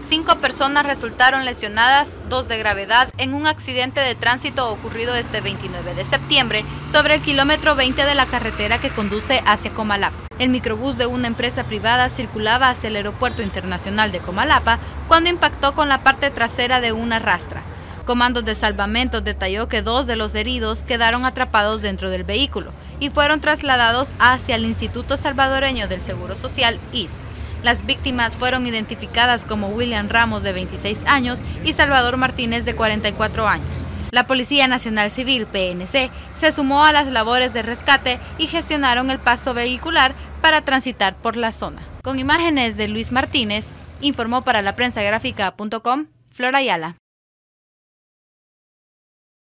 5 personas resultaron lesionadas, 2 de gravedad, en un accidente de tránsito ocurrido este 29 de septiembre sobre el kilómetro 20 de la carretera que conduce hacia Comalapa. El microbús de una empresa privada circulaba hacia el Aeropuerto Internacional de Comalapa cuando impactó con la parte trasera de una rastra. Comandos de Salvamento detalló que 2 de los heridos quedaron atrapados dentro del vehículo y fueron trasladados hacia el Instituto Salvadoreño del Seguro Social, ISS. Las víctimas fueron identificadas como William Ramos, de 26 años, y Salvador Martínez, de 44 años. La Policía Nacional Civil, PNC, se sumó a las labores de rescate y gestionaron el paso vehicular para transitar por la zona. Con imágenes de Luis Martínez, informó para laprensagráfica.com, Flor Ayala.